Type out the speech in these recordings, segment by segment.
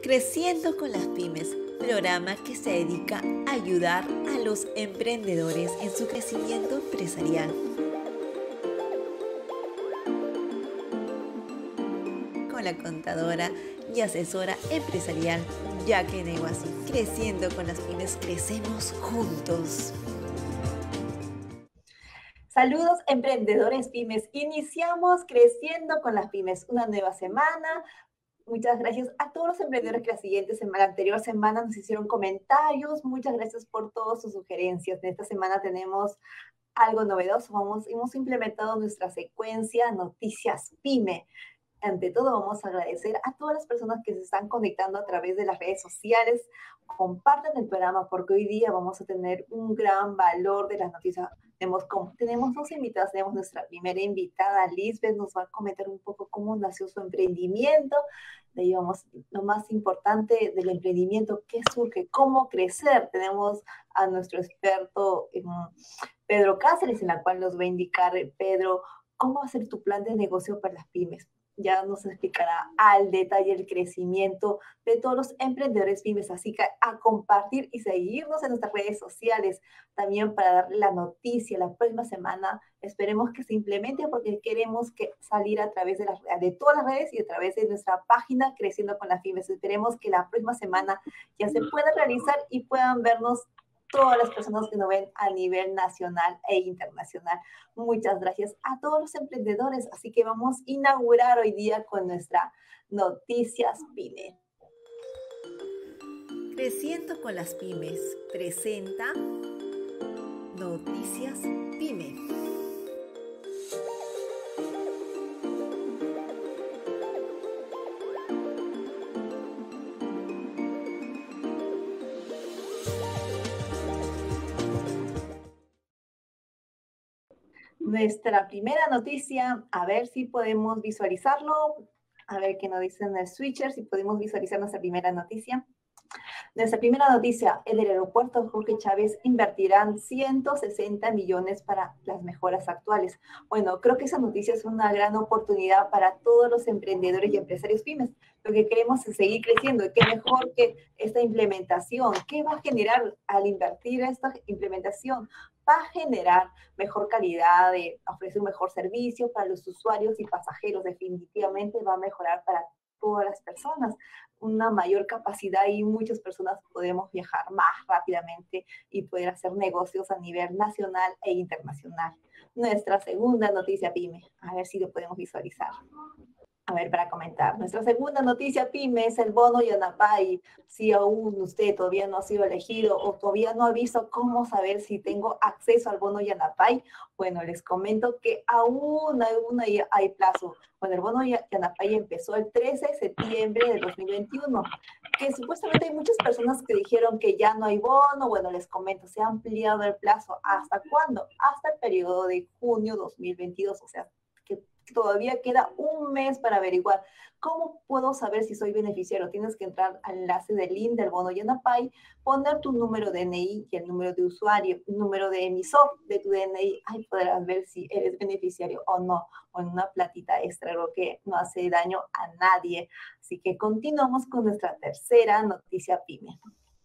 Creciendo con las pymes, programa que se dedica a ayudar a los emprendedores en su crecimiento empresarial. Con la contadora y asesora empresarial Jacqueline Neguasi. Creciendo con las pymes, crecemos juntos. Saludos emprendedores pymes. Iniciamos Creciendo con las pymes, una nueva semana. Muchas gracias a todos los emprendedores que la anterior semana nos hicieron comentarios. Muchas gracias por todas sus sugerencias. En esta semana tenemos algo novedoso. Hemos implementado nuestra secuencia Noticias Pyme. Ante todo, vamos a agradecer a todas las personas que se están conectando a través de las redes sociales. Compartan el programa porque hoy día vamos a tener un gran valor de las noticias. Tenemos dos invitadas. Tenemos nuestra primera invitada, Lisbeth, nos va a comentar un poco cómo nació su emprendimiento. De ahí vamos, lo más importante del emprendimiento, qué surge, cómo crecer. Tenemos a nuestro experto Pedro Cáceres, en la cual nos va a indicar, Pedro, cómo hacer tu plan de negocio para las pymes. Ya nos explicará al detalle el crecimiento de todos los emprendedores pymes, así que a compartir y seguirnos en nuestras redes sociales, también para darle la noticia la próxima semana. Esperemos que se implemente porque queremos que salir a través de todas las redes y a través de nuestra página Creciendo con las Pymes. Esperemos que la próxima semana ya se pueda realizar y puedan vernos todas las personas que nos ven a nivel nacional e internacional. Muchas gracias a todos los emprendedores. Así que vamos a inaugurar hoy día con nuestra Noticias Pyme. Creciendo con las pymes presenta Noticias Pyme. Nuestra primera noticia, a ver si podemos visualizarlo, a ver qué nos dice en el switcher, si podemos visualizar nuestra primera noticia. Nuestra primera noticia, en el aeropuerto Jorge Chávez invertirán 160 millones para las mejoras actuales. Bueno, creo que esa noticia es una gran oportunidad para todos los emprendedores y empresarios pymes. Lo que queremos es seguir creciendo y qué mejor que esta implementación. ¿Qué va a generar al invertir esta implementación? Va a generar mejor calidad, ofrecer un mejor servicio para los usuarios y pasajeros. Definitivamente va a mejorar para todas las personas, una mayor capacidad y muchas personas podemos viajar más rápidamente y poder hacer negocios a nivel nacional e internacional. Nuestra segunda noticia PYME, a ver si lo podemos visualizar. A ver, para comentar. Nuestra segunda noticia PYME es el bono Yanapay. Si aún usted todavía no ha sido elegido o todavía no ha visto cómo saber si tengo acceso al bono Yanapay, bueno, les comento que aún hay plazo. Bueno, el bono Yanapay empezó el 13 de septiembre de 2021, que supuestamente hay muchas personas que dijeron que ya no hay bono. Bueno, les comento, se ha ampliado el plazo. ¿Hasta cuándo? Hasta el periodo de junio 2022, o sea, que todavía queda un mes para averiguar. ¿Cómo puedo saber si soy beneficiario? Tienes que entrar al enlace del link del bono Yanapay, poner tu número de DNI y el número de usuario, número de emisor de tu DNI. Ahí podrás ver si eres beneficiario o no, o en una platita extra, lo que no hace daño a nadie. Así que continuamos con nuestra tercera noticia PYME.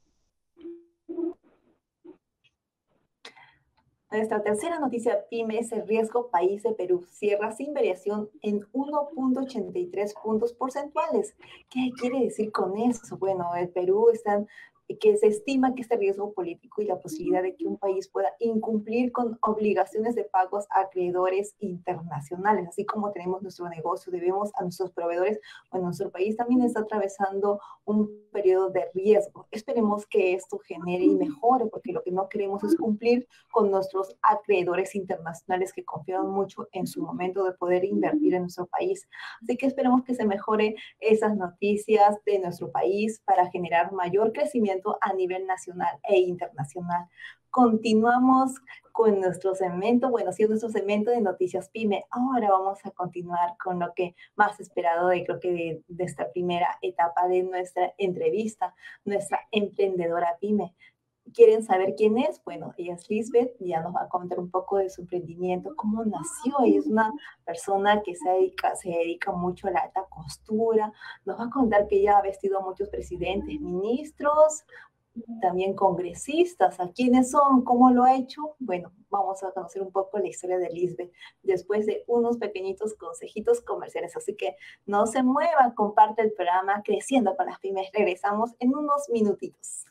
Nuestra tercera noticia PYME es el riesgo país de Perú. Cierra sin variación en 1.83 puntos porcentuales. ¿Qué quiere decir con eso? Bueno, el Perú que se estima que este riesgo político y la posibilidad de que un país pueda incumplir con obligaciones de pagos a acreedores internacionales, así como tenemos nuestro negocio, debemos a nuestros proveedores. Bueno, nuestro país también está atravesando un periodo de riesgo. Esperemos que esto genere y mejore, porque lo que no queremos es cumplir con nuestros acreedores internacionales que confiaron mucho en su momento de poder invertir en nuestro país. Así que esperemos que se mejore esas noticias de nuestro país para generar mayor crecimiento a nivel nacional e internacional. Continuamos con nuestro segmento, bueno, sí, nuestro segmento de Noticias PYME. Ahora vamos a continuar con lo que más esperado creo que de esta primera etapa de nuestra entrevista, nuestra emprendedora PYME. quieren saber quién es, bueno, ella es Lisbeth, y ya nos va a comentar un poco de su emprendimiento, cómo nació. Ella es una persona que se dedica mucho a la alta costura. Nos va a contar que ella ha vestido a muchos presidentes, ministros, también congresistas. ¿A quiénes son? ¿Cómo lo ha hecho? Bueno, vamos a conocer un poco la historia de Lisbeth después de unos pequeñitos consejitos comerciales. Así que no se mueva, comparte el programa Creciendo con las Pymes. Regresamos en unos minutitos.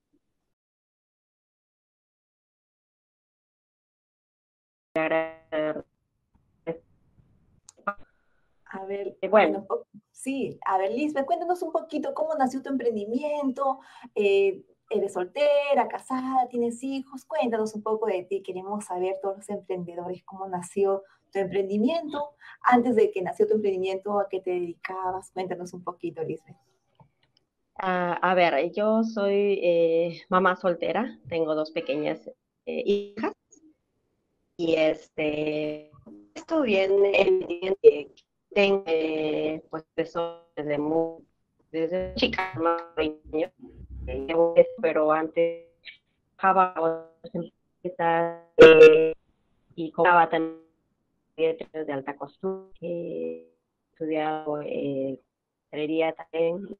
A ver, Bueno, sí, a ver, Lisbeth, cuéntanos un poquito cómo nació tu emprendimiento. ¿Eres soltera, casada, tienes hijos? Cuéntanos un poco de ti. Queremos saber, todos los emprendedores, cómo nació tu emprendimiento. Antes de que nació tu emprendimiento, ¿a qué te dedicabas? Cuéntanos un poquito, Lisbeth. a ver, yo soy mamá soltera, tengo dos pequeñas hijas y estudié tengo, pues eso desde chica, más de 20 años, pero antes trabajaba en otras empresas y compraba también de alta costura, he estudiado hostelería también,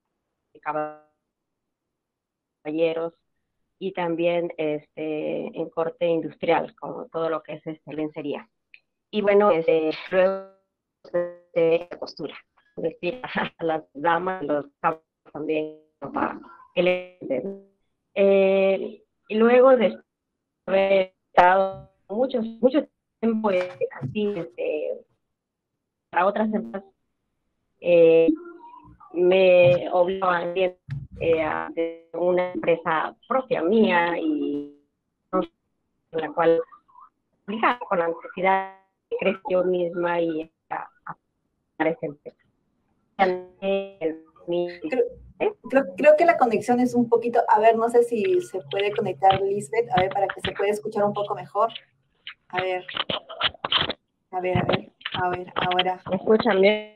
caballeros y también en corte industrial, como todo lo que es lencería. Y bueno, luego de costura, vestir a las damas, los caballeros también para y luego de haber estado mucho tiempo así, para otras empresas, eh, me obligó a hacer una empresa propia mía y en la cual obligada con la necesidad de crecer yo misma y a esa empresa. Creo que la conexión es un poquito, a ver, no sé si se puede conectar Lisbeth, a ver, para que se pueda escuchar un poco mejor. A ver, ahora. ¿Me escuchan bien?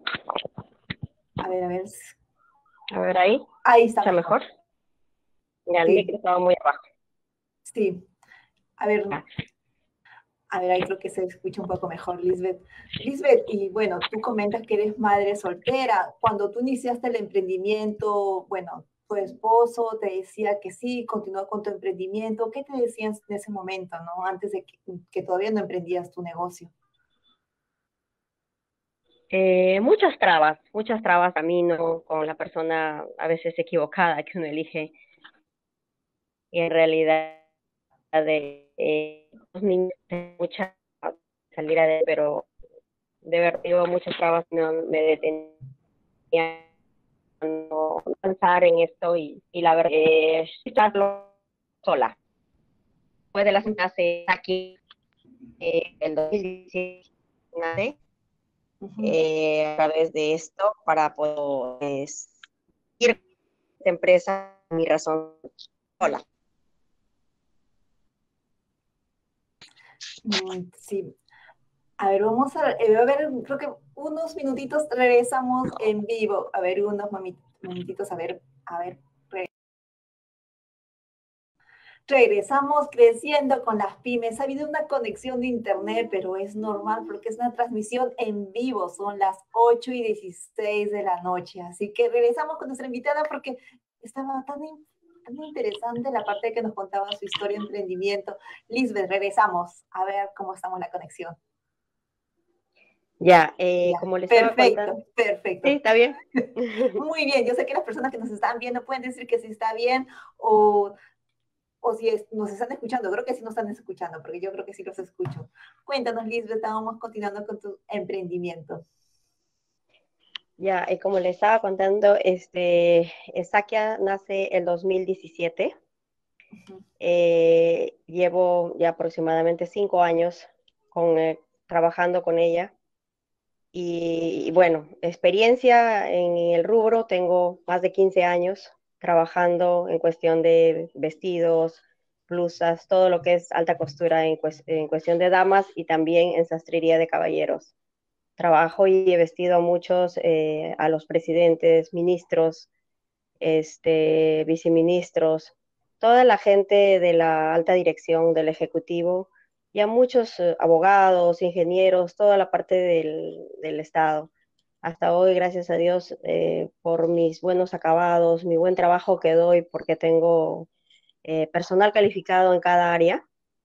A ver. A ver ahí. Ahí está. ¿Está mejor? Ya, el micro estaba muy abajo. Sí. A ver, ahí creo que se escucha un poco mejor, Lisbeth. Lisbeth, y bueno, tú comentas que eres madre soltera. Cuando tú iniciaste el emprendimiento, bueno, tu esposo te decía que sí, continuó con tu emprendimiento. ¿Qué te decían en ese momento, no? Antes de que todavía no emprendías tu negocio. Muchas trabas camino con la persona a veces equivocada que uno elige y en realidad de los niños mucha salir adelante, pero de verdad yo muchas trabas no me detenía no pensar en esto y la verdad estarlo sola. Después de las clases aquí el 2017 a través de esto para poder ir a esta empresa mi razón sola. Sí. A ver, vamos a ver, creo que unos minutitos regresamos en vivo. A ver, unos minutitos, a ver. Regresamos creciendo con las pymes. Ha habido una conexión de internet, pero es normal porque es una transmisión en vivo. Son las 8:16 de la noche. Así que regresamos con nuestra invitada porque estaba tan interesante la parte que nos contaba su historia de emprendimiento. Lisbeth, regresamos a ver cómo estamos la conexión. Ya, como les estaba contando. Perfecto. Sí, está bien. Muy bien, yo sé que las personas que nos están viendo pueden decir que sí está bien o si nos están escuchando. Creo que sí nos están escuchando, porque yo creo que sí los escucho. Cuéntanos, Lisbeth, estábamos continuando con tu emprendimiento. Ya, como les estaba contando, Sakia nace el 2017. Llevo ya aproximadamente 5 años trabajando con ella. Y bueno, experiencia en el rubro, tengo más de 15 años trabajando en cuestión de vestidos, blusas, todo lo que es alta costura en cuestión de damas y también en sastrería de caballeros. Trabajo y he vestido a muchos, a los presidentes, ministros, viceministros, toda la gente de la alta dirección del Ejecutivo y a muchos abogados, ingenieros, toda la parte del Estado. Hasta hoy, gracias a Dios, por mis buenos acabados, mi buen trabajo que doy, porque tengo personal calificado en cada área,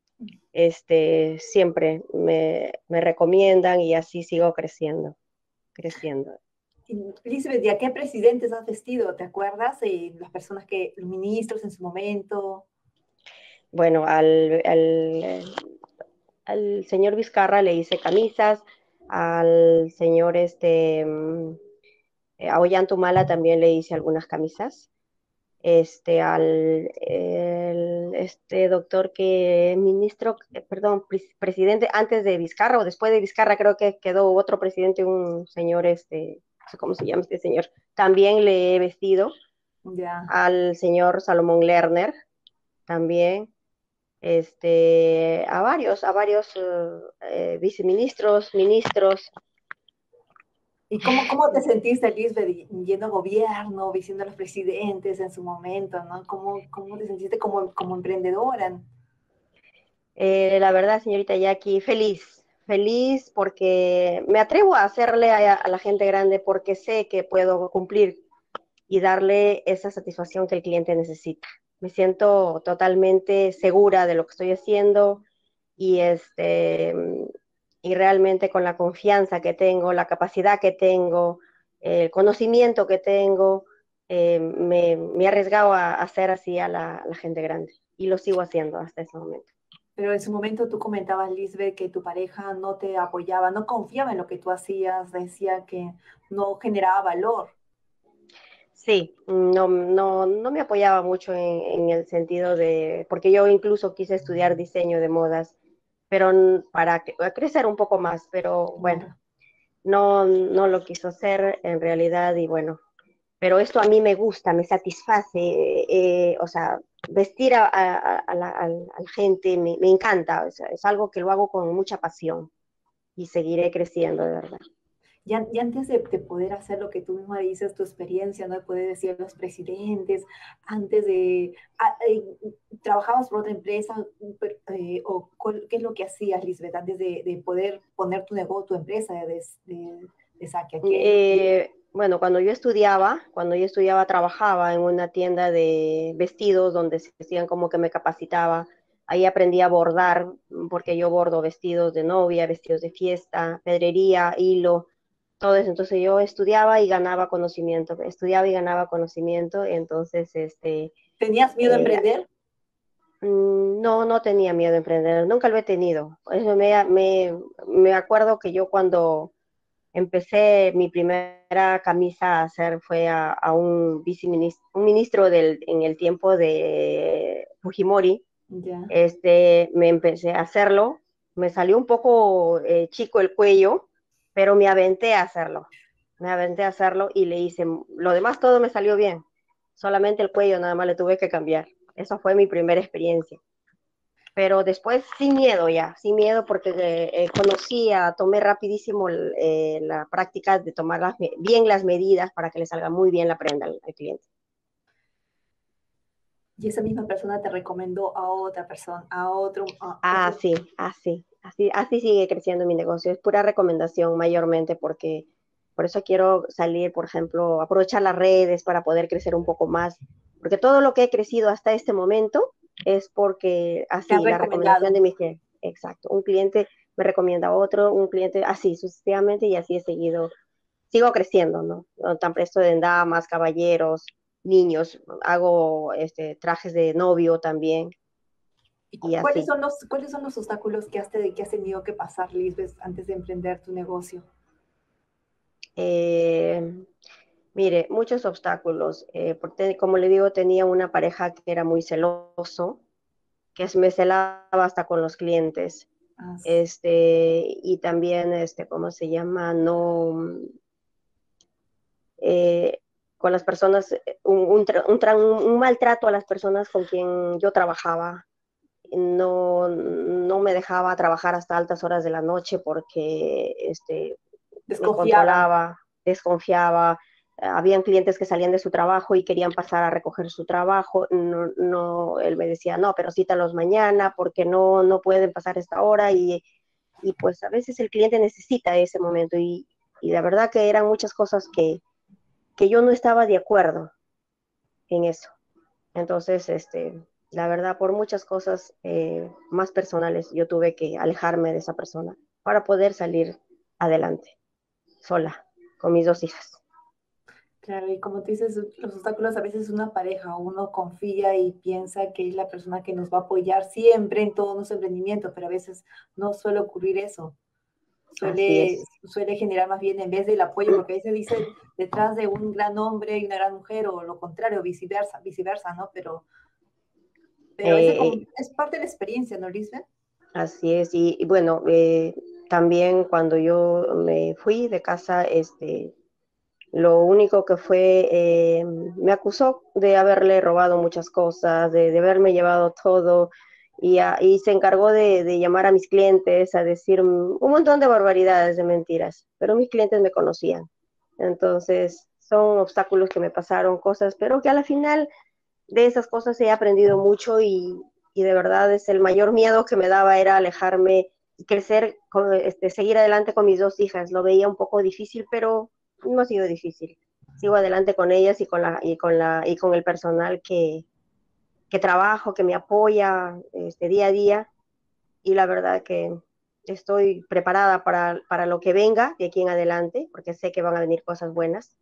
siempre me recomiendan y así sigo creciendo, creciendo. Elizabeth, ¿y a qué presidentes has vestido? ¿Te acuerdas? Las personas los ministros en su momento. Bueno, al señor Vizcarra le hice camisas, al señor a Ollantumala también le hice algunas camisas. Este doctor que ministro, perdón, presidente antes de Vizcarra o después de Vizcarra, creo que quedó otro presidente, un señor, no sé cómo se llama este señor, también le he vestido. Ya. Al señor Salomón Lerner, también, a varios viceministros, ministros. ¿Y cómo te sentiste, Lisbeth, yendo a gobierno, visiendo a los presidentes en su momento, ¿no? ¿Cómo te sentiste como emprendedora? La verdad, señorita Jackie, feliz, feliz porque me atrevo a hacerle a la gente grande porque sé que puedo cumplir y darle esa satisfacción que el cliente necesita. Me siento totalmente segura de lo que estoy haciendo y, y realmente con la confianza que tengo, la capacidad que tengo, el conocimiento que tengo, me he arriesgado a hacer así a la gente grande y lo sigo haciendo hasta ese momento. Pero en su momento tú comentabas, Lisbeth, que tu pareja no te apoyaba, no confiaba en lo que tú hacías, decía que no generaba valor. Sí, no me apoyaba mucho en el sentido de, porque yo incluso quise estudiar diseño de modas, pero para crecer un poco más, pero bueno, Claro. no lo quiso hacer en realidad y bueno, pero esto a mí me gusta, me satisface, o sea, vestir a la gente me encanta, o sea, es algo que lo hago con mucha pasión y seguiré creciendo, de verdad. Y antes de poder hacer lo que tú misma dices, tu experiencia, ¿no? De poder decir a los presidentes, antes de... ¿Trabajabas por otra empresa? ¿Qué es lo que hacías, Lisbeth, antes de poder poner tu negocio, tu empresa de saque? Bueno, cuando yo estudiaba, trabajaba en una tienda de vestidos donde se hacían como que me capacitaba. Ahí aprendí a bordar, porque yo bordo vestidos de novia, vestidos de fiesta, pedrería, hilo, todo eso. Entonces yo estudiaba y ganaba conocimiento. Entonces, ¿Tenías miedo a eh, emprender? no tenía miedo a emprender, nunca lo he tenido. Eso me acuerdo que yo cuando empecé mi primera camisa a hacer fue a un viceministro, un ministro en el tiempo de Fujimori. Ya. Me empecé a hacerlo, me salió un poco chico el cuello, pero me aventé a hacerlo y le hice, lo demás todo me salió bien, solamente el cuello nada más le tuve que cambiar. Esa fue mi primera experiencia, pero después sin miedo ya, sin miedo porque tomé rapidísimo la práctica de tomar bien las medidas para que le salga muy bien la prenda al cliente. Y esa misma persona te recomendó a otra persona, a otro, Sí, así sigue creciendo mi negocio, es pura recomendación mayormente porque por eso quiero salir, por ejemplo, aprovechar las redes para poder crecer un poco más, porque todo lo que he crecido hasta este momento es porque te han así, la recomendación recomendado. de mi cliente, exacto, un cliente me recomienda a otro, un cliente así sucesivamente y así sigo creciendo, ¿no? No tan presto de damas, caballeros, niños, hago trajes de novio también ¿Y y así. cuáles son los obstáculos que has tenido que pasar, Lisbeth, antes de emprender tu negocio? Eh, Mire, muchos obstáculos. Porque, como le digo, tenía una pareja que era muy celoso, que me celaba hasta con los clientes. Ah, Y también, ¿cómo se llama? No, eh, con las personas, un maltrato a las personas con quien yo trabajaba. No me dejaba trabajar hasta altas horas de la noche porque me desconfiaba. controlaba, desconfiaba, habían clientes que salían de su trabajo y querían pasar a recoger su trabajo. No, él me decía, no, pero cítalos mañana porque no pueden pasar esta hora y pues a veces el cliente necesita ese momento y la verdad que eran muchas cosas que yo no estaba de acuerdo en eso. Entonces, la verdad, por muchas cosas más personales, yo tuve que alejarme de esa persona para poder salir adelante, sola, con mis 2 hijas. Claro, y como tú dices, los obstáculos a veces una pareja, uno confía y piensa que es la persona que nos va a apoyar siempre en todo nuestro emprendimiento, pero a veces no suele ocurrir eso. Así Suele, es. suele generar más bien en vez del apoyo, porque a veces dice detrás de un gran hombre y una gran mujer, o lo contrario, viceversa, ¿no? Pero a veces Eh, como, es parte de la experiencia, ¿no, Lisbeth? Así es. Y bueno, también cuando yo me fui de casa, lo único que fue, me acusó de haberle robado muchas cosas, de haberme llevado todo, y se encargó de llamar a mis clientes a decir un montón de barbaridades, de mentiras, pero mis clientes me conocían. Entonces, son obstáculos que me pasaron, cosas, pero que a la final de esas cosas he aprendido mucho y de verdad es el mayor miedo que me daba era alejarme y crecer, seguir adelante con mis 2 hijas. Lo veía un poco difícil, pero no ha sido difícil. Sigo adelante con ellas y con el personal que trabajo, que me apoya día a día y la verdad que estoy preparada para lo que venga de aquí en adelante, porque sé que van a venir cosas buenas.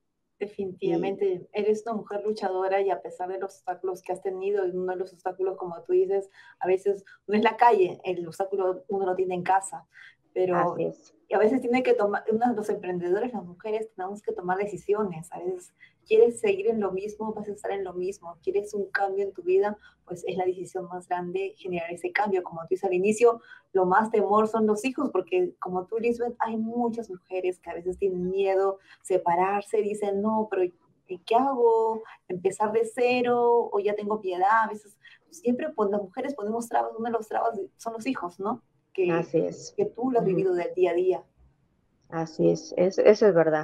Y Definitivamente, eres una mujer luchadora y a pesar de los obstáculos que has tenido, y uno de los obstáculos, como tú dices, a veces no es la calle, el obstáculo uno lo tiene en casa, así pero es. y a veces tiene que tomar, los emprendedores, las mujeres, tenemos que tomar decisiones. A veces quieres seguir en lo mismo, vas a estar en lo mismo. Quieres un cambio en tu vida, pues es la decisión más grande generar ese cambio. Como tú dices al inicio, lo más temor son los hijos, porque como tú, Lisbeth, hay muchas mujeres que a veces tienen miedo separarse, dicen, no, pero ¿y qué hago? ¿Empezar de cero? ¿O ya tengo piedad? A veces, siempre pues, las mujeres ponemos trabas, una de las trabas son los hijos, ¿no? Que, Así es. que tú lo has Ujú. vivido del día a día. Así es, eso es verdad.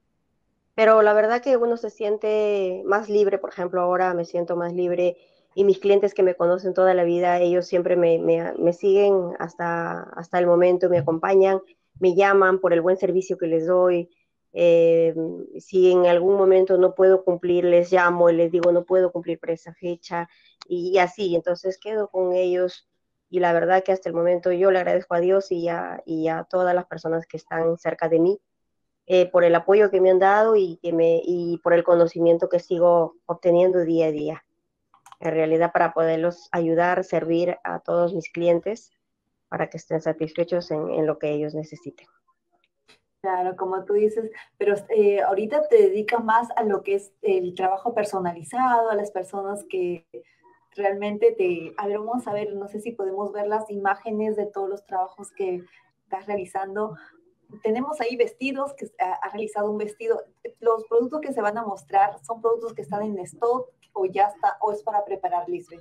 Pero la verdad que uno se siente más libre, por ejemplo, ahora me siento más libre y mis clientes que me conocen toda la vida, ellos siempre me siguen hasta el momento, me acompañan, me llaman por el buen servicio que les doy. Eh, si en algún momento no puedo cumplir, les llamo y les digo no puedo cumplir por esa fecha y así, entonces quedo con ellos y la verdad que hasta el momento yo le agradezco a Dios y a todas las personas que están cerca de mí por el apoyo que me han dado y por el conocimiento que sigo obteniendo día a día. En realidad, para poderlos ayudar, servir a todos mis clientes para que estén satisfechos en lo que ellos necesiten. Claro, como tú dices, pero ahorita te dedicas más a lo que es el trabajo personalizado, a las personas que realmente te... A ver, vamos a ver, no sé si podemos ver las imágenes de todos los trabajos que estás realizando. Tenemos ahí vestidos, que ha realizado un vestido. Los productos que se van a mostrar son productos que están en stock o ya está, o es para preparar, Lisbeth.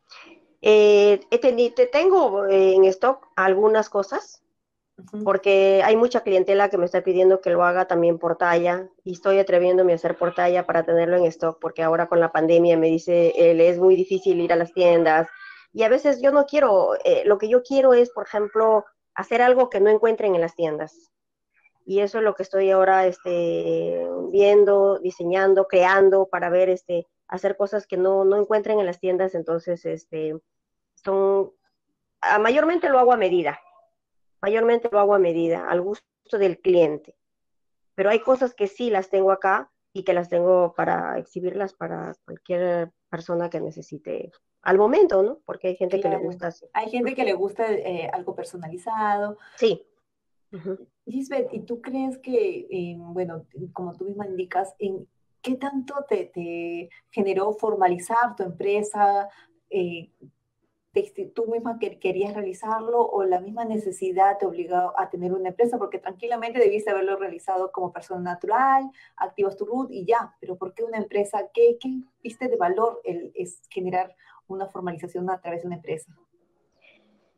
Tengo en stock algunas cosas, Ujú. porque hay mucha clientela que me está pidiendo que lo haga también por talla y estoy atreviéndome a hacer por talla para tenerlo en stock porque ahora con la pandemia me dice él es muy difícil ir a las tiendas y a veces yo no quiero, lo que yo quiero es, por ejemplo, hacer algo que no encuentren en las tiendas y eso es lo que estoy ahora viendo, diseñando, creando para ver, hacer cosas que no encuentren en las tiendas, entonces, son, mayormente lo hago a medida. Mayormente lo hago a medida, al gusto del cliente. Pero hay cosas que sí las tengo acá y que las tengo para exhibirlas para cualquier persona que necesite al momento, ¿no? Porque hay gente que le Claro. gusta así. Hay gente que le gusta algo personalizado. Sí. Uh-huh. Lisbeth, ¿y tú crees que, bueno, como tú misma indicas, en qué tanto te generó formalizar tu empresa? Eh, ¿Tú misma querías realizarlo o la misma necesidad te obligó a tener una empresa? Porque tranquilamente debiste haberlo realizado como persona natural, activas tu RUT y ya, pero ¿por qué una empresa? ¿Qué viste de valor es generar una formalización a través de una empresa?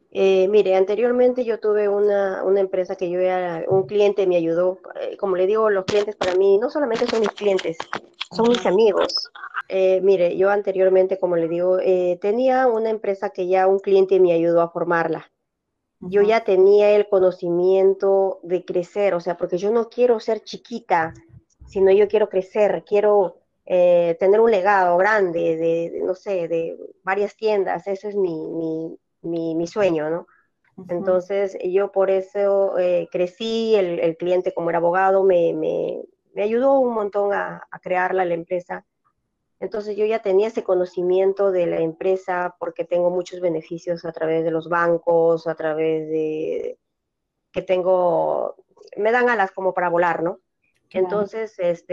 Mire, anteriormente yo tuve una empresa que yo era, un cliente me ayudó, como le digo, los clientes para mí no solamente son mis clientes, son mis Ajá, amigos. Mire, yo anteriormente, como le digo, tenía una empresa que ya un cliente me ayudó a formarla. Yo ajá, ya tenía el conocimiento de crecer, o sea, porque yo no quiero ser chiquita, sino yo quiero crecer, quiero tener un legado grande no sé, de varias tiendas, ese es mi sueño, ¿no? ajá. Entonces yo por eso crecí, el cliente como era abogado me ayudó un montón a crearla la empresa. Entonces yo ya tenía ese conocimiento de la empresa porque tengo muchos beneficios a través de los bancos, a través de que tengo, me dan alas como para volar, ¿no? Claro. Entonces,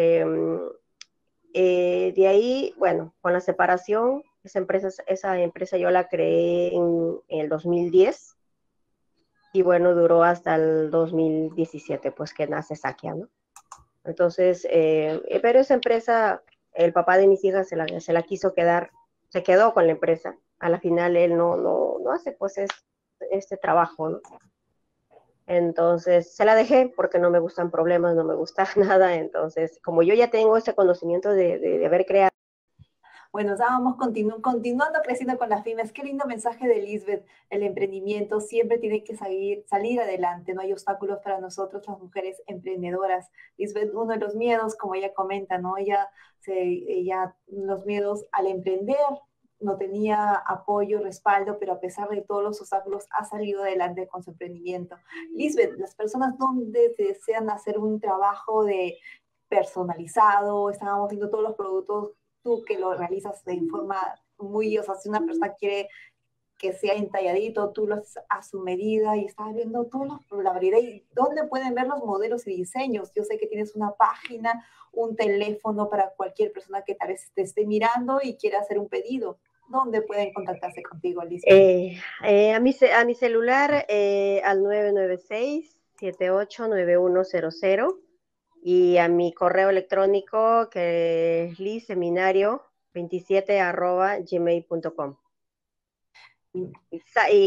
de ahí, bueno, con la separación, esa empresa yo la creé en el 2010 y bueno, duró hasta el 2017, pues que nace Sakia, ¿no? Entonces, pero esa empresa, el papá de mis hijas se la quiso quedar, se quedó con la empresa. A la final él no hace pues este trabajo, ¿no? Entonces se la dejé porque no me gustan problemas, no me gusta nada. Entonces, como yo ya tengo ese conocimiento de haber creado. Bueno, estábamos continuando creciendo con las pymes. Qué lindo mensaje de Lisbeth. El emprendimiento siempre tiene que salir adelante. No hay obstáculos para nosotros, las mujeres emprendedoras. Lisbeth, uno de los miedos, como ella comenta, ¿no? Los miedos al emprender, no tenía apoyo, respaldo, pero a pesar de todos los obstáculos ha salido adelante con su emprendimiento. Lisbeth, las personas donde desean hacer un trabajo de personalizado, estábamos viendo todos los productos, tú que lo realizas de forma muy, o sea, si una persona quiere que sea entalladito, tú lo haces a su medida y estás viendo toda la variedad y dónde pueden ver los modelos y diseños. Yo sé que tienes una página, un teléfono para cualquier persona que tal vez te esté mirando y quiera hacer un pedido. ¿Dónde pueden contactarse contigo, Lisbeth? A mi celular al 996-789100 y a mi correo electrónico que es liseminario27@gmail.com. Y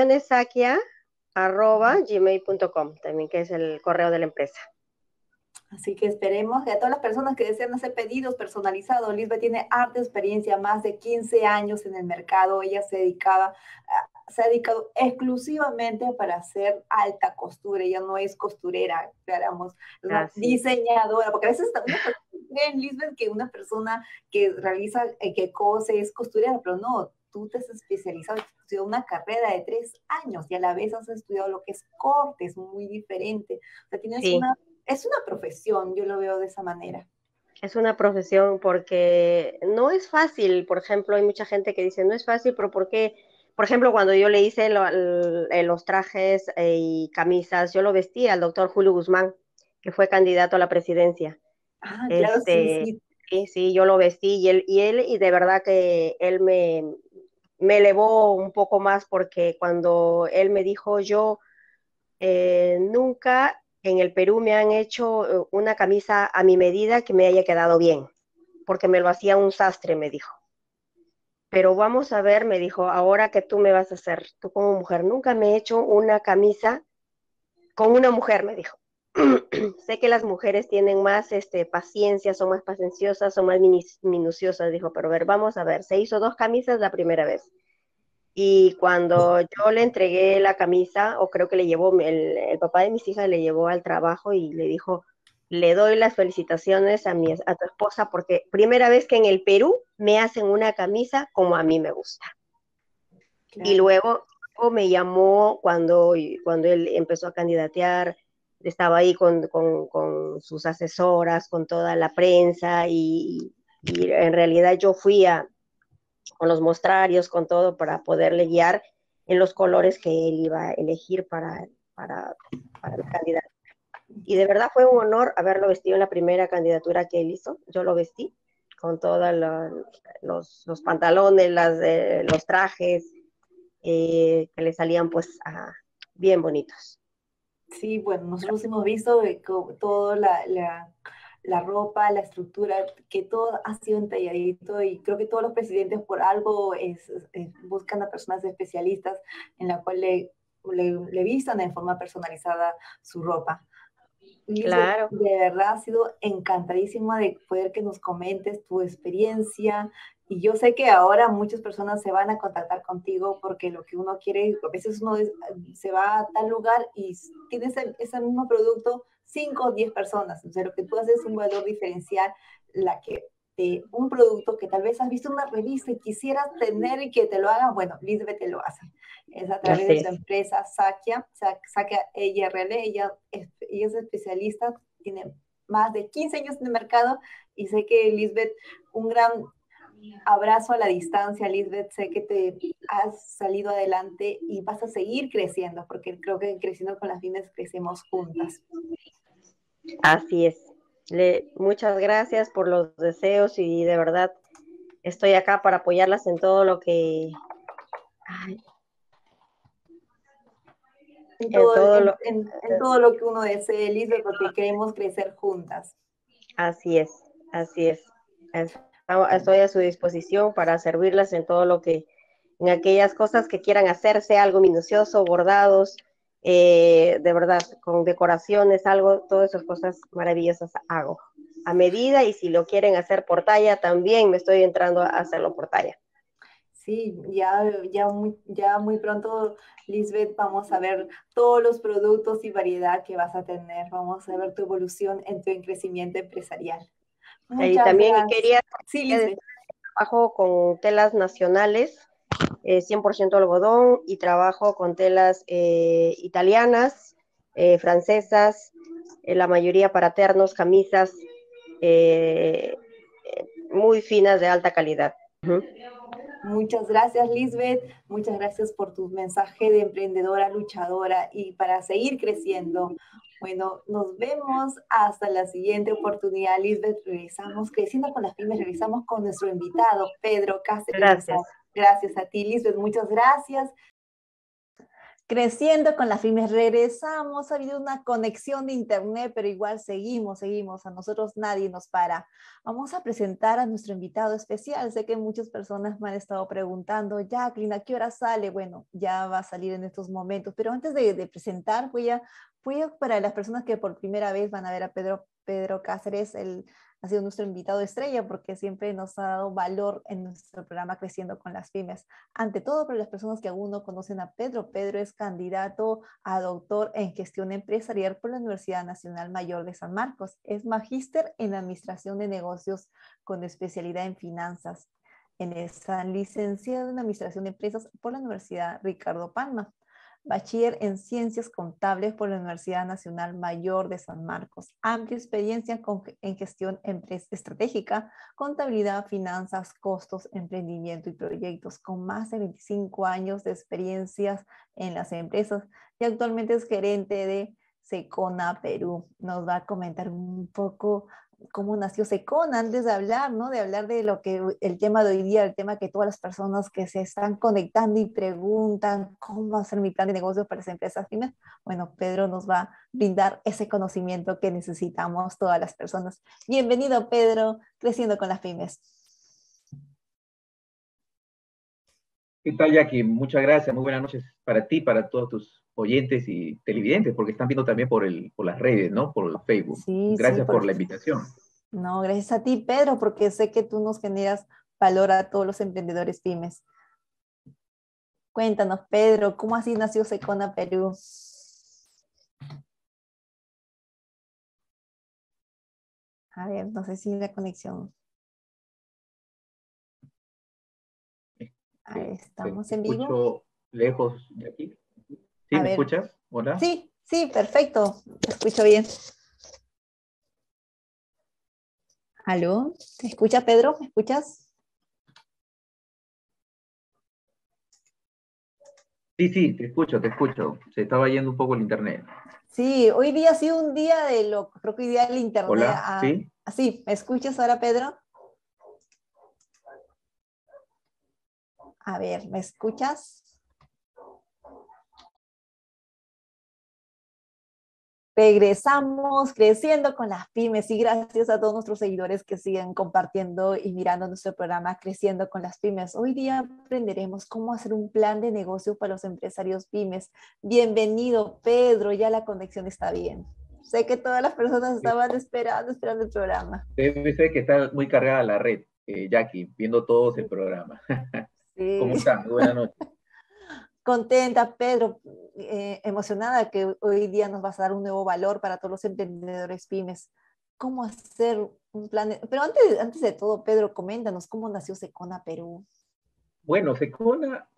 creacionessakia@gmail.com también, que es el correo de la empresa. Así que esperemos que a todas las personas que desean hacer pedidos personalizados, Lisbeth tiene harta experiencia, más de 15 años en el mercado. Ella se ha dedicado exclusivamente para hacer alta costura. Ella no es costurera, aclaramos, es una Así es. diseñadora, porque a veces una persona cree en Lisbeth que una persona que realiza, que cose es costurera, pero no. Tú te has especializado, has estudiado una carrera de 3 años y a la vez has estudiado lo que es corte, es muy diferente. O sea, tienes Sí, es una profesión, yo lo veo de esa manera. es una profesión porque no es fácil. Por ejemplo, hay mucha gente que dice, no es fácil, pero ¿por qué? Por ejemplo, cuando yo le hice los trajes y camisas, yo lo vestí al doctor Julio Guzmán, que fue candidato a la presidencia. Ah, claro, sí, Este, sí. sí, sí, yo lo vestí y de verdad que él me elevó un poco más porque cuando él me dijo, yo nunca en el Perú me han hecho una camisa a mi medida que me haya quedado bien, porque me lo hacía un sastre, me dijo. Pero vamos a ver, me dijo, ahora que tú me vas a hacer, tú como mujer, nunca me he hecho una camisa con una mujer, me dijo. Sé que las mujeres tienen más paciencia, son más pacienciosas, son más minuciosas, dijo, pero a ver, vamos a ver, se hizo 2 camisas la primera vez. Y cuando yo le entregué la camisa, o creo que le llevó, el papá de mis hijas le llevó al trabajo y le dijo, le doy las felicitaciones a tu esposa porque primera vez que en el Perú me hacen una camisa como a mí me gusta. Y Claro. luego me llamó cuando él empezó a candidatear, estaba ahí con sus asesoras, con toda la prensa y en realidad yo fui con los mostrarios, con todo para poderle guiar en los colores que él iba a elegir para, para la candidatura. Y de verdad fue un honor haberlo vestido en la primera candidatura que él hizo. Yo lo vestí con todos los pantalones, los trajes, que le salían pues bien bonitos. Sí, bueno, nosotros hemos visto toda la ropa, la estructura, que todo ha sido entalladito y creo que todos los presidentes por algo buscan a personas especialistas en la cual le vistan en forma personalizada su ropa. Lisbeth, Claro, de verdad ha sido encantadísima de poder que nos comentes tu experiencia y yo sé que ahora muchas personas se van a contactar contigo porque lo que uno quiere, a veces se va a tal lugar y tiene ese mismo producto 5 o 10 personas, entonces lo que tú haces es un valor diferencial, la que de un producto que tal vez has visto en una revista y quisieras tener y que te lo hagan, bueno, Lisbeth te lo hace. Es a través así de su es. empresa Sakia IRL. Ella es especialista, tiene más de 15 años en el mercado y sé que Lisbeth, un gran abrazo a la distancia, Lisbeth, sé que te has salido adelante y vas a seguir creciendo, porque creo que creciendo con las pymes crecemos juntas. Así es. Muchas gracias por los deseos y de verdad estoy acá para apoyarlas en todo lo que, ay, En en todo, todo lo, en todo lo que uno desee, Lisbeth, porque queremos crecer juntas. así es, así es. Estoy a su disposición para servirlas en todo lo que, en aquellas cosas que quieran hacer, sea algo minucioso, bordados, de verdad, con decoraciones, algo, todas esas cosas maravillosas hago a medida y si lo quieren hacer por talla, también me estoy entrando a hacerlo por talla. Sí, ya muy pronto, Lisbeth, vamos a ver todos los productos y variedad que vas a tener. Vamos a ver tu evolución en tu crecimiento empresarial. Y Muchas también gracias. quería Sí, decir Lisbeth. que trabajo con telas nacionales, 100% algodón, y trabajo con telas italianas, francesas, la mayoría para ternos, camisas, eh, muy finas de alta calidad. Muchas gracias, Lisbeth. Muchas gracias por tu mensaje de emprendedora, luchadora y para seguir creciendo. Bueno, nos vemos hasta la siguiente oportunidad, Lisbeth. Regresamos creciendo con las pymes, regresamos con nuestro invitado, Pedro Cáceres. Gracias. Gracias a ti, Lisbeth. Muchas gracias. Creciendo con las pymes, regresamos, ha habido una conexión de internet, pero igual seguimos, a nosotros nadie nos para. Vamos a presentar a nuestro invitado especial, sé que muchas personas me han estado preguntando, Jacqueline, ¿a qué hora sale? Bueno, ya va a salir en estos momentos, pero antes de presentar, para las personas que por primera vez van a ver a Pedro Cáceres, ha sido nuestro invitado estrella porque siempre nos ha dado valor en nuestro programa Creciendo con las Pymes. Ante todo, para las personas que aún no conocen a Pedro, Pedro es candidato a doctor en gestión empresarial por la Universidad Nacional Mayor de San Marcos. Es magíster en administración de negocios con especialidad en finanzas. Es licenciado en administración de empresas por la Universidad Ricardo Palma. Bachiller en Ciencias Contables por la Universidad Nacional Mayor de San Marcos. Amplia experiencia en gestión estratégica, contabilidad, finanzas, costos, emprendimiento y proyectos, con más de 25 años de experiencias en las empresas y actualmente es gerente de Secona Perú. Nos va a comentar un poco cómo nació Secona antes de hablar, ¿no? De hablar de lo que el tema de hoy día, el tema que todas las personas que se están conectando y preguntan cómo hacer mi plan de negocios para las empresas pymes. Bueno, Pedro nos va a brindar ese conocimiento que necesitamos todas las personas. Bienvenido, Pedro, Creciendo con las Pymes. ¿Qué tal, Jackie? Muchas gracias. Muy buenas noches para ti, para todos tus oyentes y televidentes, porque están viendo también por las redes, ¿no? Por el Facebook. Sí, sí, Gracias por la invitación. No, gracias a ti, Pedro, porque sé que tú nos generas valor a todos los emprendedores pymes. Cuéntanos, Pedro, ¿cómo así nació Secona Perú? A ver, no sé si la conexión. A ver, ¿estamos Te en vivo? escucho lejos de aquí. ¿Sí? A ¿Me ver. escuchas? Hola. Sí, sí, perfecto. Te escucho bien. ¿Aló? ¿Te escucha, Pedro? ¿Me escuchas? Sí, sí, te escucho, te escucho. Se estaba yendo un poco el internet. Sí, hoy día ha sido un día de lo, creo que hoy día el internet. Hola, ¿sí? Sí, ¿me escuchas ahora, Pedro? A ver, ¿me escuchas? Regresamos creciendo con las pymes y gracias a todos nuestros seguidores que siguen compartiendo y mirando nuestro programa Creciendo con las Pymes. Hoy día aprenderemos cómo hacer un plan de negocio para los empresarios pymes. Bienvenido, Pedro, ya la conexión está bien. Sé que todas las personas estaban esperando el programa. Debe ser que está muy cargada la red, Jackie, viendo todos el programa. Sí. ¿Cómo están? Muy buenas noches. Contenta, Pedro, emocionada que hoy día nos vas a dar un nuevo valor para todos los emprendedores pymes. ¿Cómo hacer un plan? Pero antes de todo, Pedro, coméntanos cómo nació Secona Perú. Bueno, Secona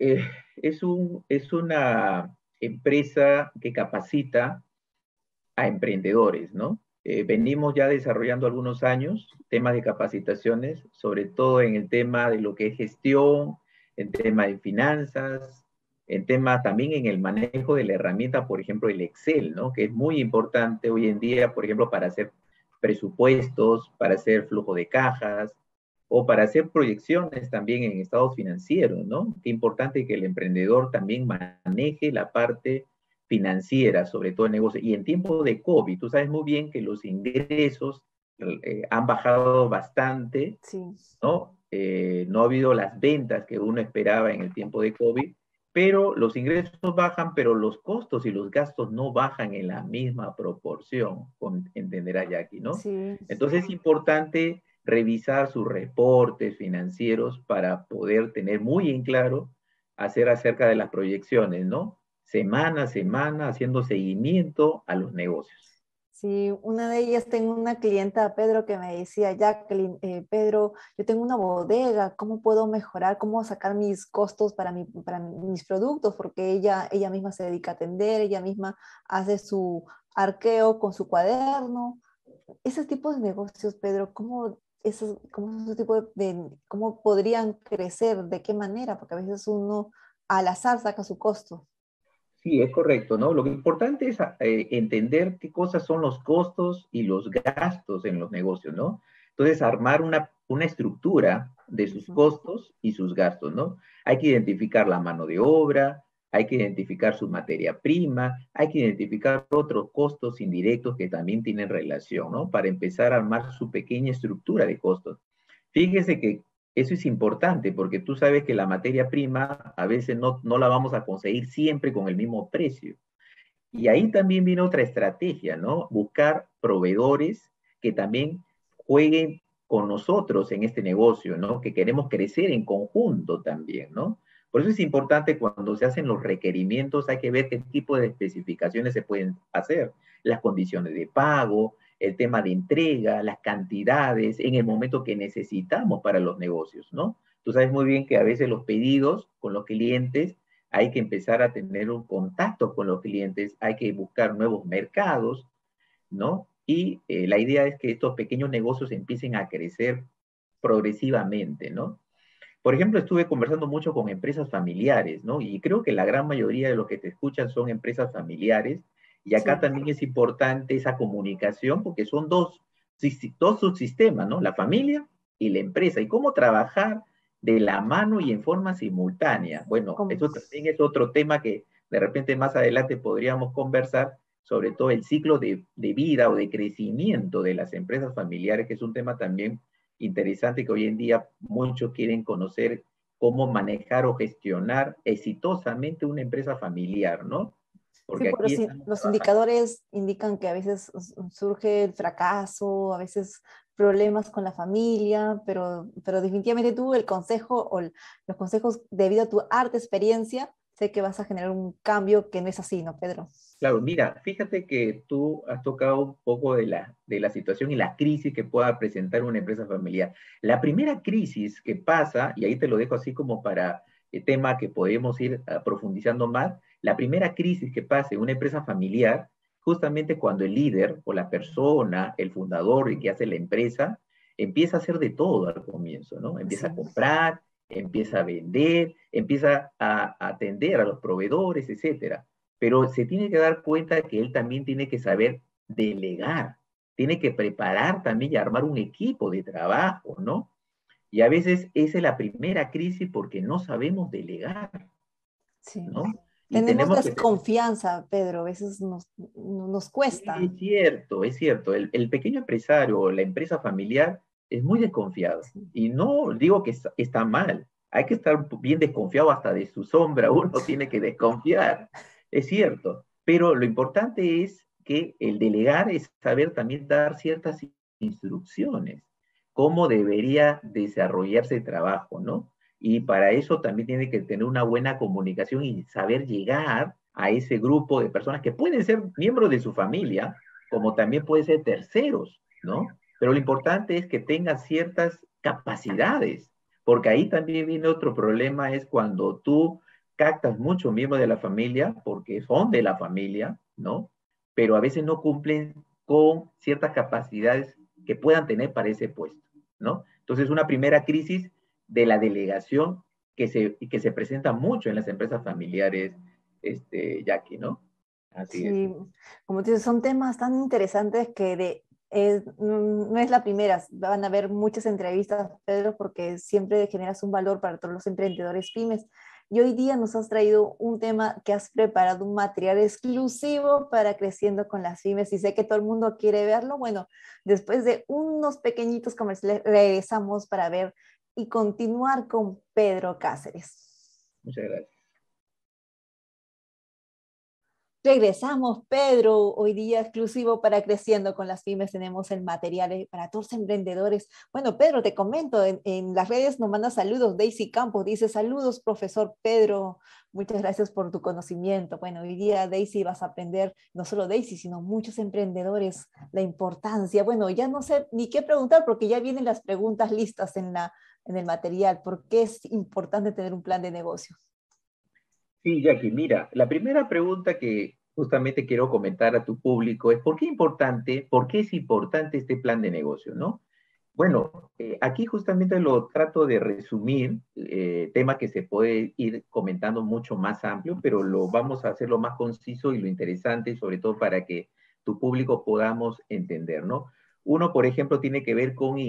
es una empresa que capacita a emprendedores, ¿no? Venimos ya desarrollando algunos años temas de capacitaciones, sobre todo en el tema de lo que es gestión, en tema de finanzas, en tema también en el manejo de la herramienta, por ejemplo, el Excel, ¿no? Que es muy importante hoy en día, por ejemplo, para hacer presupuestos, para hacer flujo de cajas, o para hacer proyecciones también en estados financieros, ¿no? Qué importante que el emprendedor también maneje la parte financiera, sobre todo en negocios. Y en tiempo de COVID, tú sabes muy bien que los ingresos han bajado bastante, Sí. ¿no? No ha habido las ventas que uno esperaba en el tiempo de COVID, pero los ingresos bajan, pero los costos y los gastos no bajan en la misma proporción, entenderá Jackie, ¿no? Sí. Entonces es importante revisar sus reportes financieros para poder tener muy en claro hacer acerca de las proyecciones, ¿no? Semana a semana, haciendo seguimiento a los negocios. Sí, una de ellas, tengo una clienta, Pedro, que me decía, Jacqueline, Pedro, yo tengo una bodega, ¿cómo puedo mejorar, cómo sacar mis costos para mis productos? Porque ella misma se dedica a atender, ella misma hace su arqueo con su cuaderno. Ese tipo de negocios, Pedro, ¿cómo podrían crecer? ¿De qué manera? Porque a veces uno al azar saca su costo. Sí, es correcto, ¿no? Lo importante es entender qué cosas son los costos y los gastos en los negocios, ¿no? Entonces, armar una estructura de sus costos y sus gastos, ¿no? Hay que identificar la mano de obra, hay que identificar su materia prima, hay que identificar otros costos indirectos que también tienen relación, ¿no? Para empezar a armar su pequeña estructura de costos. Fíjese que eso es importante porque tú sabes que la materia prima a veces no la vamos a conseguir siempre con el mismo precio. Y ahí también viene otra estrategia, ¿no? Buscar proveedores que también jueguen con nosotros en este negocio, ¿no? Que queremos crecer en conjunto también, ¿no? Por eso es importante cuando se hacen los requerimientos, hay que ver qué tipo de especificaciones se pueden hacer, las condiciones de pago, el tema de entrega, las cantidades, en el momento que necesitamos para los negocios, ¿no? Tú sabes muy bien que a veces los pedidos con los clientes hay que empezar a tener un contacto con los clientes, hay que buscar nuevos mercados, ¿no? Y la idea es que estos pequeños negocios empiecen a crecer progresivamente, ¿no? Por ejemplo, estuve conversando mucho con empresas familiares, ¿no? Y creo que la gran mayoría de los que te escuchan son empresas familiares, y acá Sí. también es importante esa comunicación porque son dos subsistemas, ¿no? La familia y la empresa, y cómo trabajar de la mano y en forma simultánea. Bueno, eso también es otro tema que de repente más adelante podríamos conversar, sobre todo el ciclo de vida o de crecimiento de las empresas familiares, que es un tema también interesante que hoy en día muchos quieren conocer cómo manejar o gestionar exitosamente una empresa familiar, ¿no? Sí, Porque porque aquí estamos los trabajando. indicadores indican que a veces surge el fracaso, a veces problemas con la familia, pero definitivamente tú el consejo o los consejos debido a tu harta experiencia, sé que vas a generar un cambio que no es así, ¿no, Pedro? Claro, mira, fíjate que tú has tocado un poco de la situación y la crisis que pueda presentar una empresa familiar. La primera crisis que pasa, y ahí te lo dejo así como para el tema que podemos ir profundizando más, la primera crisis que pasa en una empresa familiar, justamente cuando el líder o la persona, el fundador y que hace la empresa, empieza a hacer de todo al comienzo, ¿no? Empieza Sí. a comprar, empieza a vender, empieza a atender a los proveedores, etcétera, pero se tiene que dar cuenta que él también tiene que saber delegar, tiene que preparar también y armar un equipo de trabajo, ¿no? Y a veces esa es la primera crisis porque no sabemos delegar, Sí. ¿no? Y Tenemos tenemos que tener. desconfianza, Pedro, a veces nos cuesta. Es cierto. El pequeño empresario o la empresa familiar es muy desconfiado. Sí. Y no digo que está mal. Hay que estar bien desconfiado hasta de su sombra. Uno tiene que desconfiar. Es cierto. Pero lo importante es que el delegar es saber también dar ciertas instrucciones, cómo debería desarrollarse el trabajo, ¿no? Y para eso también tiene que tener una buena comunicación y saber llegar a ese grupo de personas que pueden ser miembros de su familia, como también pueden ser terceros, ¿no? Pero lo importante es que tengan ciertas capacidades, porque ahí también viene otro problema, es cuando tú captas muchos miembros de la familia, porque son de la familia, ¿no? Pero a veces no cumplen con ciertas capacidades que puedan tener para ese puesto, ¿no? Entonces, una primera crisis de la delegación que se presenta mucho en las empresas familiares, Jackie, ¿no? Así es. Sí, como dices, son temas tan interesantes que no es la primera, van a haber muchas entrevistas, Pedro, porque siempre generas un valor para todos los emprendedores pymes. Y hoy día nos has traído un tema que has preparado, un material exclusivo para Creciendo con las Pymes, y sé que todo el mundo quiere verlo. Bueno, después de unos pequeñitos comerciales, regresamos para ver y continuar con Pedro Cáceres. Muchas gracias. Regresamos, Pedro. Hoy día exclusivo para Creciendo con las Pymes tenemos el material para todos los emprendedores. Bueno, Pedro, te comento, en las redes nos manda saludos. Daisy Campos dice: saludos, profesor Pedro. Muchas gracias por tu conocimiento. Bueno, hoy día, Daisy, vas a aprender, no solo Daisy, sino muchos emprendedores, la importancia. Bueno, ya no sé ni qué preguntar porque ya vienen las preguntas listas en el material. ¿Por qué es importante tener un plan de negocio? Sí, Jackie, mira, la primera pregunta que justamente quiero comentar a tu público es por qué es importante este plan de negocio, ¿no? Bueno, aquí justamente lo trato de resumir, tema que se puede ir comentando mucho más amplio, pero lo vamos a hacerlo más conciso y lo interesante, sobre todo para que tu público podamos entender, ¿no? Uno, por ejemplo, tiene que ver con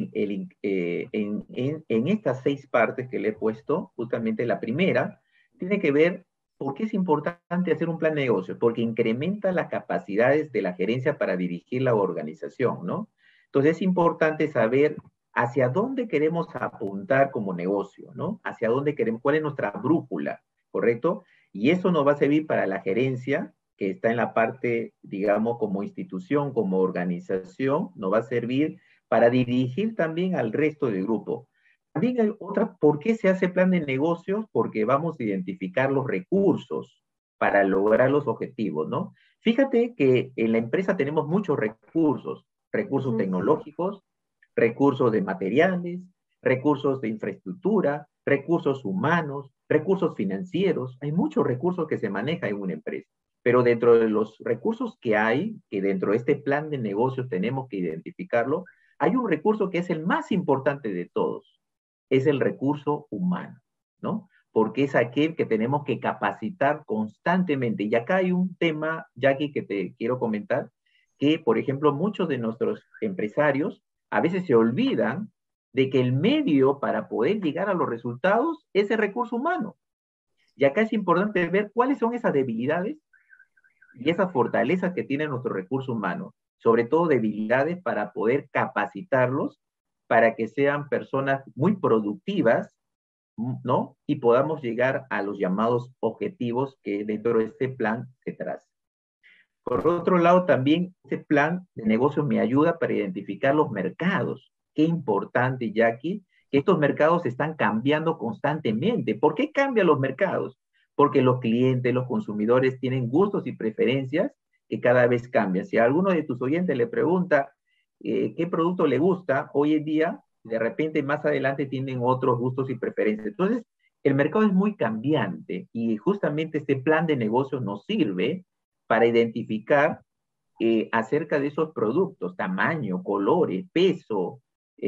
en estas 6 partes que le he puesto, justamente la primera, tiene que ver por qué es importante hacer un plan de negocio, porque incrementa las capacidades de la gerencia para dirigir la organización, ¿no? Entonces es importante saber hacia dónde queremos apuntar como negocio, ¿no? Hacia dónde queremos, cuál es nuestra brújula, ¿correcto? Y eso nos va a servir para la gerencia, que está en la parte, digamos, como institución, como organización, nos va a servir para dirigir también al resto del grupo. También hay otra, ¿por qué se hace plan de negocios? Porque vamos a identificar los recursos para lograr los objetivos, ¿no? Fíjate que en la empresa tenemos muchos recursos tecnológicos, recursos de materiales, recursos de infraestructura, recursos humanos, recursos financieros. Hay muchos recursos que se manejan en una empresa, pero dentro de los recursos que hay, que dentro de este plan de negocios tenemos que identificarlo, hay un recurso que es el más importante de todos, es el recurso humano, ¿no? Porque es aquel que tenemos que capacitar constantemente. Y acá hay un tema, Jackie, que te quiero comentar, que, por ejemplo, muchos de nuestros empresarios a veces se olvidan de que el medio para poder llegar a los resultados es el recurso humano. Y acá es importante ver cuáles son esas debilidades y esas fortalezas que tiene nuestro recurso humano, sobre todo debilidades para poder capacitarlos para que sean personas muy productivas, ¿no? Y podamos llegar a los llamados objetivos que dentro de este plan se traza. Por otro lado, también este plan de negocio me ayuda para identificar los mercados. Qué importante, Jackie, que estos mercados están cambiando constantemente. ¿Por qué cambian los mercados? Porque los clientes, los consumidores tienen gustos y preferencias que cada vez cambian. Si a alguno de tus oyentes le pregunta qué producto le gusta, hoy en día, de repente más adelante tienen otros gustos y preferencias. Entonces, el mercado es muy cambiante y justamente este plan de negocio nos sirve para identificar acerca de esos productos, tamaño, colores, peso,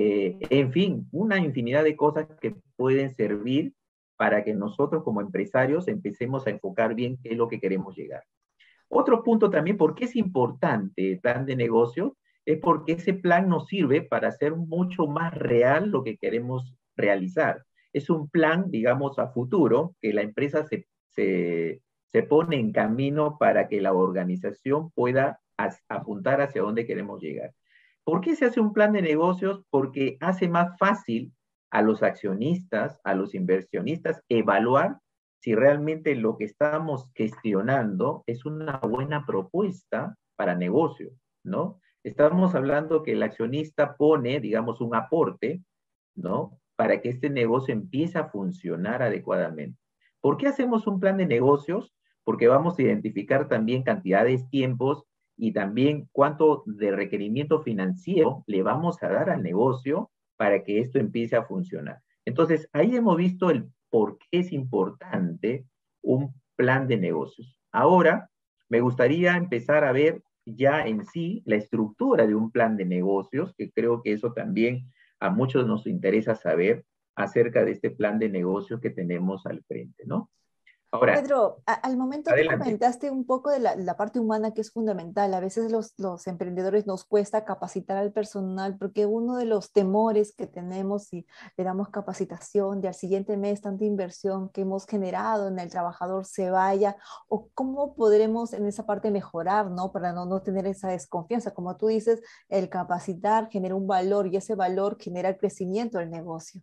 en fin, una infinidad de cosas que pueden servir para que nosotros como empresarios empecemos a enfocar bien qué es lo que queremos llegar. Otro punto también, ¿por qué es importante el plan de negocio? Es porque ese plan nos sirve para hacer mucho más real lo que queremos realizar. Es un plan, digamos, a futuro, que la empresa se pone en camino para que la organización pueda apuntar hacia dónde queremos llegar. ¿Por qué se hace un plan de negocios? Porque hace más fácil a los accionistas, a los inversionistas, evaluar si realmente lo que estamos gestionando es una buena propuesta para negocio, ¿no? Estamos hablando que el accionista pone, digamos, un aporte, ¿no? Para que este negocio empiece a funcionar adecuadamente. ¿Por qué hacemos un plan de negocios? Porque vamos a identificar también cantidades, tiempos y también cuánto de requerimiento financiero le vamos a dar al negocio para que esto empiece a funcionar. Entonces, ahí hemos visto el por qué es importante un plan de negocios. Ahora, me gustaría empezar a ver ya en sí la estructura de un plan de negocios, que creo que eso también a muchos nos interesa saber acerca de este plan de negocios que tenemos al frente, ¿no? Ahora, Pedro, al momento tú adelante. comentaste un poco de la parte humana que es fundamental. A veces los emprendedores nos cuesta capacitar al personal porque uno de los temores que tenemos si le damos capacitación de al siguiente mes tanta inversión que hemos generado en el trabajador se vaya o cómo podremos en esa parte mejorar, ¿no? Para no tener esa desconfianza. Como tú dices, el capacitar genera un valor y ese valor genera el crecimiento del negocio.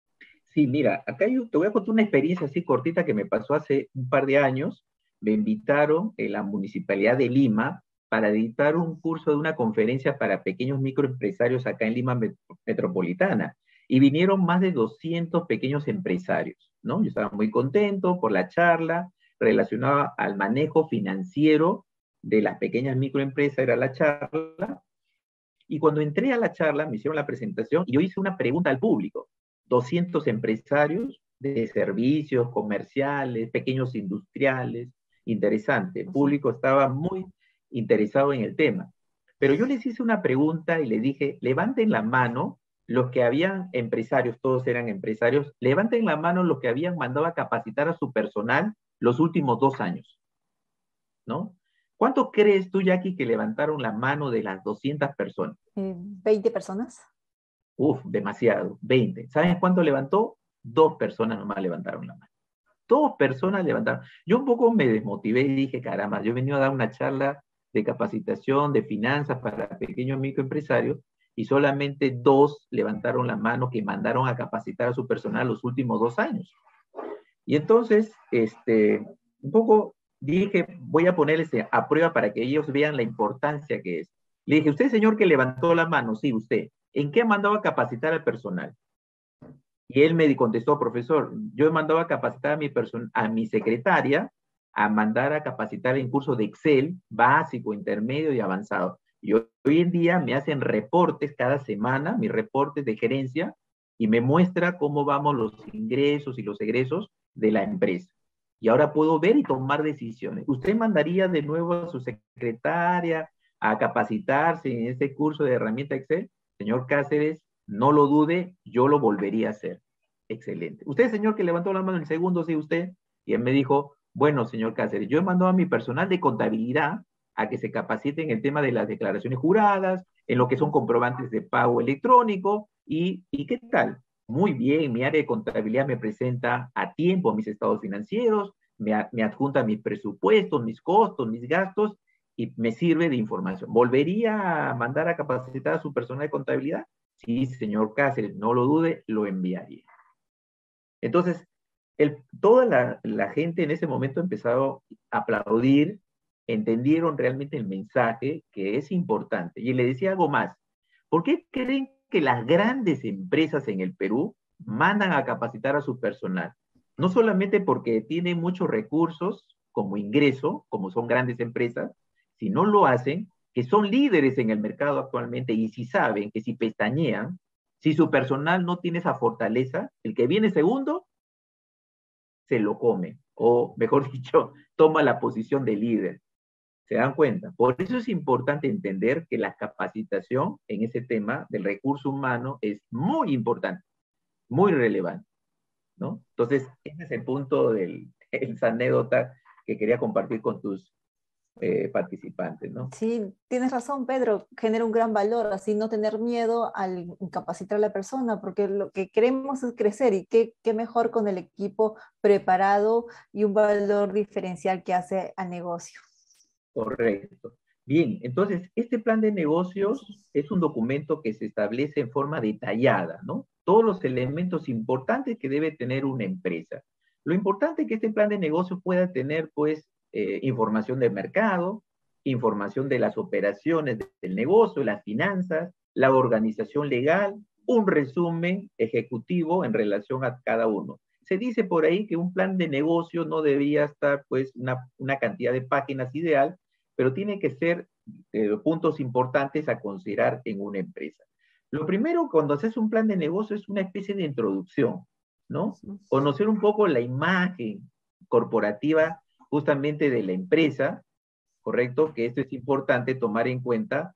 Sí, mira, acá yo te voy a contar una experiencia así cortita que me pasó hace un par de años. Me invitaron en la Municipalidad de Lima para dictar un curso de una conferencia para pequeños microempresarios acá en Lima Metropolitana. Y vinieron más de 200 pequeños empresarios, ¿no? Yo estaba muy contento por la charla relacionada al manejo financiero de las pequeñas microempresas, era la charla. Y cuando entré a la charla, me hicieron la presentación y yo hice una pregunta al público. 200 empresarios de servicios comerciales, pequeños industriales, interesante. El público estaba muy interesado en el tema. Pero yo les hice una pregunta y les dije, levanten la mano los que habían empresarios, todos eran empresarios, levanten la mano los que habían mandado a capacitar a su personal los últimos 2 años, ¿no? ¿Cuánto crees tú, Jackie, que levantaron la mano de las 200 personas? 20 personas. Uf, demasiado, 20. ¿Sabes cuánto levantó? 2 personas nomás levantaron la mano. 2 personas levantaron. Yo un poco me desmotivé y dije, caramba, yo he venido a dar una charla de capacitación, de finanzas para pequeños microempresarios y solamente 2 levantaron la mano que mandaron a capacitar a su personal los últimos 2 años. Y entonces, un poco dije, voy a ponerles a prueba para que ellos vean la importancia que es. Le dije, usted, señor, que levantó la mano, sí, usted, ¿en qué ha mandado a capacitar al personal? Y él me contestó, profesor, yo he mandado a capacitar a mi secretaria, a mandar a capacitar en curso de Excel, básico, intermedio y avanzado. Y hoy en día me hacen reportes cada semana, mis reportes de gerencia, y me muestra cómo vamos los ingresos y los egresos de la empresa. Y ahora puedo ver y tomar decisiones. ¿Usted mandaría de nuevo a su secretaria a capacitarse en este curso de herramienta Excel? Señor Cáceres, no lo dude, yo lo volvería a hacer. Excelente. Usted, señor, que levantó la mano el segundo, sí, usted. Y él me dijo, bueno, señor Cáceres, yo he mandado a mi personal de contabilidad a que se capacite en el tema de las declaraciones juradas, en lo que son comprobantes de pago electrónico, y ¿qué tal? Muy bien, mi área de contabilidad me presenta a tiempo mis estados financieros, me adjunta mis presupuestos, mis costos, mis gastos, y me sirve de información. ¿Volvería a mandar a capacitar a su personal de contabilidad? Sí, señor Cáceres, no lo dude, lo enviaría. Entonces, toda la gente en ese momento empezó a aplaudir, entendieron realmente el mensaje que es importante. Y le decía algo más. ¿Por qué creen que las grandes empresas en el Perú mandan a capacitar a su personal? No solamente porque tienen muchos recursos como ingreso, como son grandes empresas, sino lo hacen que son líderes en el mercado actualmente y si saben que si pestañean, si su personal no tiene esa fortaleza, el que viene segundo se lo come, o mejor dicho, toma la posición de líder. ¿Se dan cuenta? Por eso es importante entender que la capacitación en ese tema del recurso humano es muy importante, muy relevante, ¿no? Entonces, ese es el punto de esa anécdota que quería compartir con tus participantes, ¿no? Sí, tienes razón, Pedro, genera un gran valor, así no tener miedo al capacitar a la persona, porque lo que queremos es crecer y qué mejor con el equipo preparado y un valor diferencial que hace al negocio. Correcto. Bien, entonces, este plan de negocios es un documento que se establece en forma detallada, ¿no? Todos los elementos importantes que debe tener una empresa. Lo importante es que este plan de negocios pueda tener, pues, información del mercado, información de las operaciones del negocio, las finanzas, la organización legal, un resumen ejecutivo en relación a cada uno. Se dice por ahí que un plan de negocio no debía estar, pues, una cantidad de páginas ideal, pero tiene que ser puntos importantes a considerar en una empresa. Lo primero, cuando haces un plan de negocio, es una especie de introducción, ¿no? Conocer un poco la imagen corporativa justamente de la empresa, ¿correcto? Que esto es importante tomar en cuenta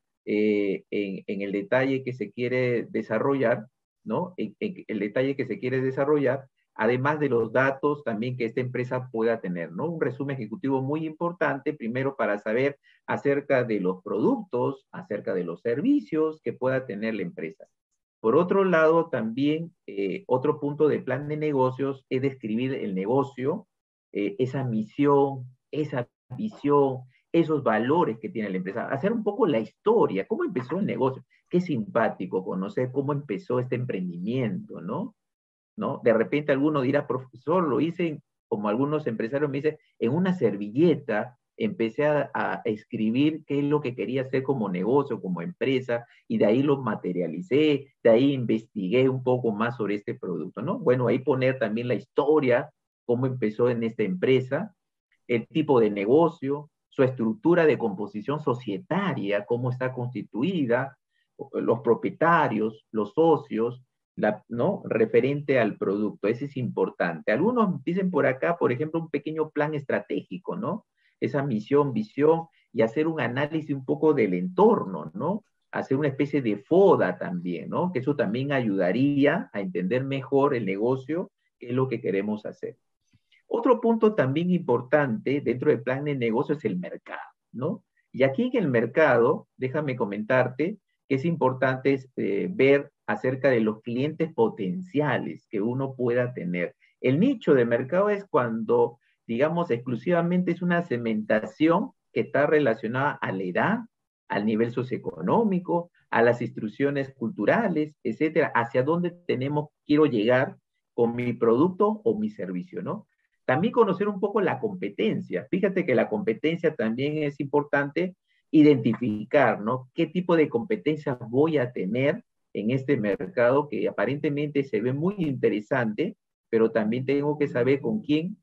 en el detalle que se quiere desarrollar, ¿no? En el detalle que se quiere desarrollar, además de los datos también que esta empresa pueda tener, ¿no? Un resumen ejecutivo muy importante, primero para saber acerca de los productos, acerca de los servicios que pueda tener la empresa. Por otro lado, también otro punto del plan de negocios es describir el negocio, esa misión, esa visión, esos valores que tiene la empresa, hacer un poco la historia, cómo empezó el negocio. Qué simpático conocer cómo empezó este emprendimiento, ¿no? ¿No? De repente alguno dirá, profesor, lo hice, como algunos empresarios me dicen, en una servilleta, empecé a escribir qué es lo que quería hacer como negocio, como empresa, y de ahí lo materialicé, de ahí investigué un poco más sobre este producto, ¿no? Bueno, ahí poner también la historia, cómo empezó en esta empresa, el tipo de negocio, su estructura de composición societaria, cómo está constituida, los propietarios, los socios, ¿no? Referente al producto. Ese es importante. Algunos dicen por acá, por ejemplo, un pequeño plan estratégico, ¿no? Esa misión, visión, y hacer un análisis un poco del entorno, ¿no? Hacer una especie de FODA también, ¿no? Que eso también ayudaría a entender mejor el negocio, qué es lo que queremos hacer. Otro punto también importante dentro del plan de negocio es el mercado, ¿no? Y aquí en el mercado, déjame comentarte que es importante ver acerca de los clientes potenciales que uno pueda tener. El nicho de mercado es cuando, digamos, exclusivamente es una segmentación que está relacionada a la edad, al nivel socioeconómico, a las instrucciones culturales, etcétera, hacia dónde quiero llegar con mi producto o mi servicio, ¿no? También conocer un poco la competencia. Fíjate que la competencia también es importante identificar, ¿no? ¿Qué tipo de competencia voy a tener en este mercado que aparentemente se ve muy interesante, pero también tengo que saber con quién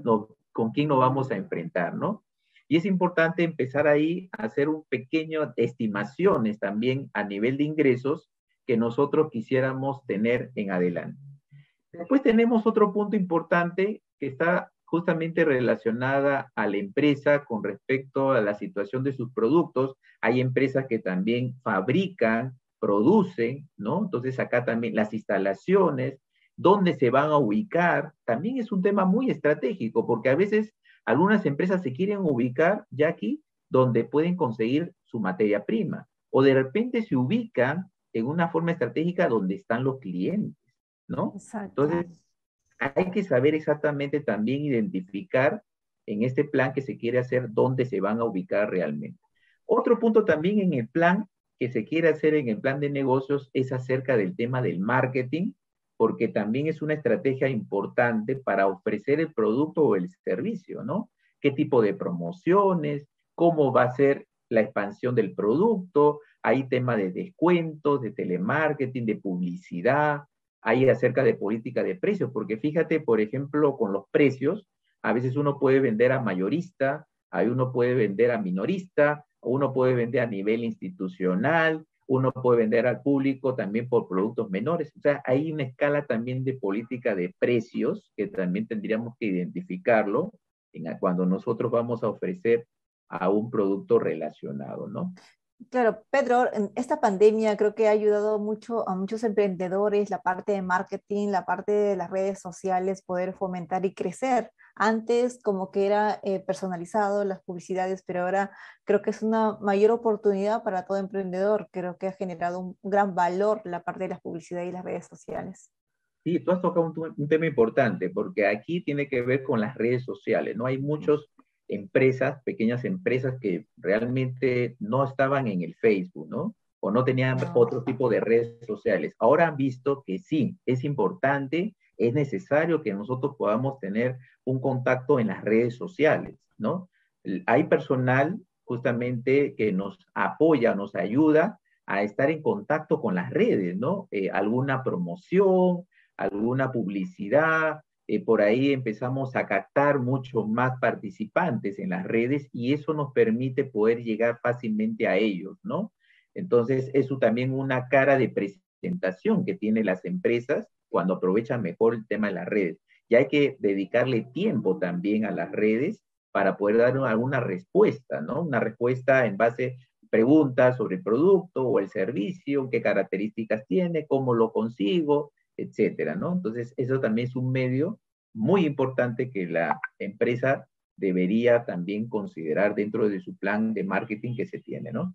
nos vamos a enfrentar, ¿no? Y es importante empezar ahí a hacer un pequeño estimaciones también a nivel de ingresos que nosotros quisiéramos tener en adelante. Después tenemos otro punto importante que está justamente relacionada a la empresa con respecto a la situación de sus productos. Hay empresas que también fabrican, producen, ¿no? Entonces acá también las instalaciones, dónde se van a ubicar, también es un tema muy estratégico, porque a veces algunas empresas se quieren ubicar ya aquí donde pueden conseguir su materia prima, o de repente se ubican en una forma estratégica donde están los clientes, ¿no? Exacto. Entonces, hay que saber exactamente también identificar en este plan que se quiere hacer dónde se van a ubicar realmente. Otro punto también en el plan que se quiere hacer en el plan de negocios es acerca del tema del marketing, porque también es una estrategia importante para ofrecer el producto o el servicio, ¿no? ¿Qué tipo de promociones? ¿Cómo va a ser la expansión del producto? Hay tema de descuentos, de telemarketing, de publicidad, hay acerca de política de precios, porque fíjate, por ejemplo, con los precios, a veces uno puede vender a mayorista, ahí uno puede vender a minorista, uno puede vender a nivel institucional, uno puede vender al público también por productos menores. O sea, hay una escala también de política de precios que también tendríamos que identificarlo cuando nosotros vamos a ofrecer a un producto relacionado, ¿no? Claro, Pedro, esta pandemia creo que ha ayudado mucho a muchos emprendedores, la parte de marketing, la parte de las redes sociales, poder fomentar y crecer Antes como que era personalizado las publicidades, pero ahora creo que es una mayor oportunidad para todo emprendedor. Creo que ha generado un gran valor la parte de las publicidades y las redes sociales. Sí, tú has tocado un tema importante, porque aquí tiene que ver con las redes sociales, ¿no? Hay muchas empresas, pequeñas empresas que realmente no estaban en el Facebook, ¿no? O no tenían No. otro tipo de redes sociales. Ahora han visto que sí, es importante, es necesario que nosotros podamos tener un contacto en las redes sociales, ¿no? Hay personal justamente que nos apoya, nos ayuda a estar en contacto con las redes, ¿no? Alguna promoción, alguna publicidad, por ahí empezamos a captar mucho más participantes en las redes y eso nos permite poder llegar fácilmente a ellos, ¿no? Entonces, eso también una cara de presentación que tienen las empresas cuando aprovechan mejor el tema de las redes. Y hay que dedicarle tiempo también a las redes para poder dar alguna respuesta, ¿no? Una respuesta en base a preguntas sobre el producto o el servicio, qué características tiene, cómo lo consigo, etcétera, ¿no? Entonces, eso también es un medio muy importante que la empresa debería también considerar dentro de su plan de marketing que se tiene, ¿no?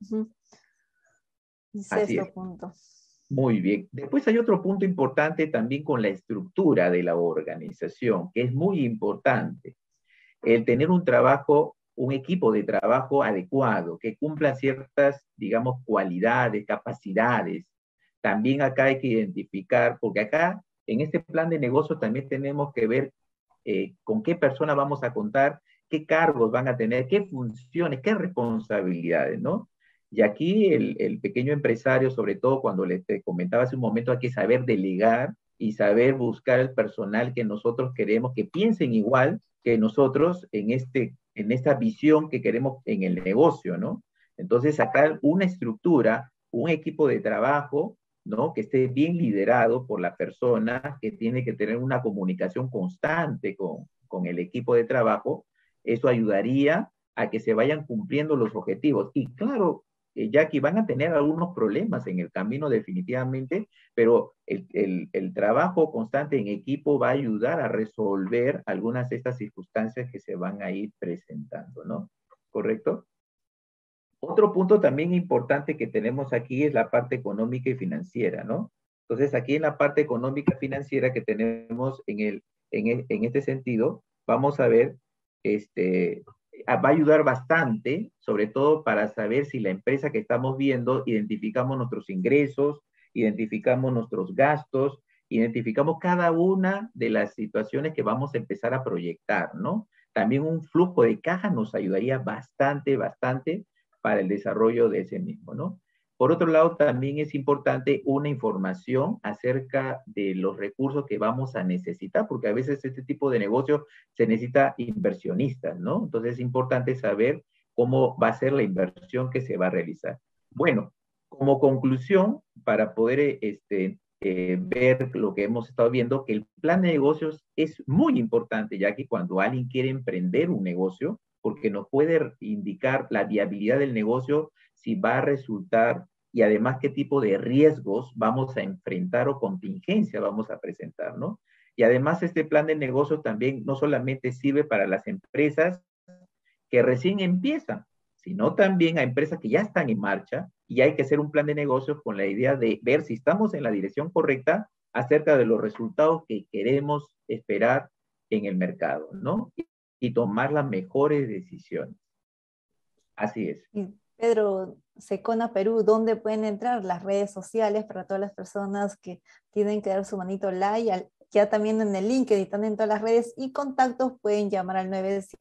Así Sexto es. punto. Muy bien. Después hay otro punto importante también con la estructura de la organización, que es muy importante. El tener un trabajo, un equipo de trabajo adecuado, que cumpla ciertas, digamos, cualidades, capacidades. También acá hay que identificar, porque acá en este plan de negocio también tenemos que ver con qué personas vamos a contar, qué cargos van a tener, qué funciones, qué responsabilidades, ¿no? Y aquí el pequeño empresario, sobre todo cuando te comentaba hace un momento, hay que saber delegar y saber buscar el personal que nosotros queremos, que piensen igual que nosotros en esta visión que queremos en el negocio, ¿no? Entonces, sacar una estructura, un equipo de trabajo, ¿no? Que esté bien liderado por la persona, que tiene que tener una comunicación constante con el equipo de trabajo, eso ayudaría a que se vayan cumpliendo los objetivos. Y claro, Jackie, van a tener algunos problemas en el camino definitivamente, pero el trabajo constante en equipo va a ayudar a resolver algunas de estas circunstancias que se van a ir presentando, ¿no? ¿Correcto? Otro punto también importante que tenemos aquí es la parte económica y financiera, ¿no? Entonces, aquí en la parte económica y financiera que tenemos en este sentido, vamos a ver, va a ayudar bastante, sobre todo para saber si la empresa que estamos viendo, identificamos nuestros ingresos, identificamos nuestros gastos, identificamos cada una de las situaciones que vamos a empezar a proyectar, ¿no? También un flujo de caja nos ayudaría bastante, bastante para el desarrollo de ese mismo, ¿no? Por otro lado, también es importante una información acerca de los recursos que vamos a necesitar, porque a veces este tipo de negocio se necesita inversionistas, ¿no? Entonces es importante saber cómo va a ser la inversión que se va a realizar. Bueno, como conclusión, para poder ver lo que hemos estado viendo, que el plan de negocios es muy importante, ya que cuando alguien quiere emprender un negocio, porque nos puede indicar la viabilidad del negocio, si va a resultar y además qué tipo de riesgos vamos a enfrentar o contingencia vamos a presentar, ¿no? Y además este plan de negocio también no solamente sirve para las empresas que recién empiezan, sino también a empresas que ya están en marcha y hay que hacer un plan de negocios con la idea de ver si estamos en la dirección correcta acerca de los resultados que queremos esperar en el mercado, ¿no? Y tomar las mejores decisiones. Así es. Y Pedro, Secona Perú, ¿dónde pueden entrar? Las redes sociales para todas las personas que tienen que dar su manito like, ya también en el link están en todas las redes y contactos pueden llamar al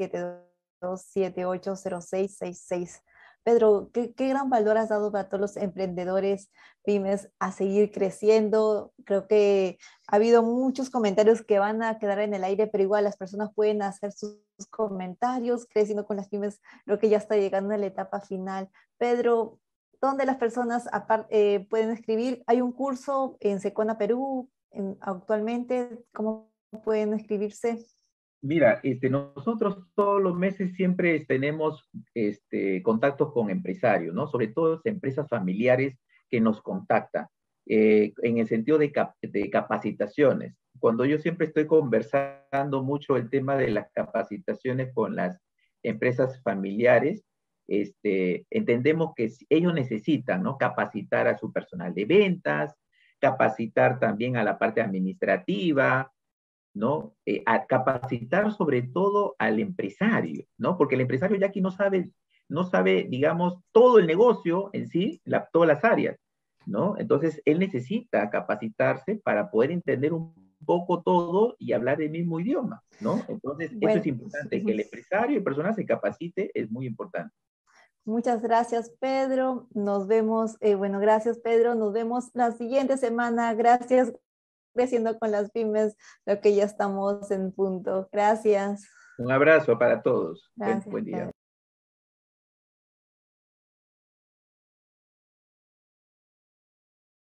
972-780666. Pedro, ¿qué gran valor has dado para todos los emprendedores, pymes, a seguir creciendo? Creo que ha habido muchos comentarios que van a quedar en el aire, pero igual las personas pueden hacer sus comentarios, creciendo con las pymes. Creo que ya está llegando a la etapa final. Pedro, ¿dónde las personas pueden escribir? ¿Hay un curso en Secona Perú actualmente? ¿Cómo pueden inscribirse? Mira, nosotros todos los meses siempre tenemos contactos con empresarios, ¿no? Sobre todo empresas familiares que nos contactan en el sentido de capacitaciones. cuando yo siempre estoy conversando mucho el tema de las capacitaciones con las empresas familiares, entendemos que ellos necesitan, ¿no?, capacitar a su personal de ventas, capacitar también a la parte administrativa, ¿no? A capacitar sobre todo al empresario, ¿no? Porque el empresario ya aquí no sabe, digamos, todo el negocio en sí, todas las áreas, ¿no? Entonces, él necesita capacitarse para poder entender un poco todo y hablar el mismo idioma, ¿no? Entonces, eso es Bueno, importante, que el empresario y el personal se capacite, es muy importante. muchas gracias, Pedro. Nos vemos, bueno, gracias, Pedro. Nos vemos la siguiente semana. Gracias, creciendo con las pymes, lo que ya estamos en punto. Gracias. Un abrazo para todos. Gracias. Buen día.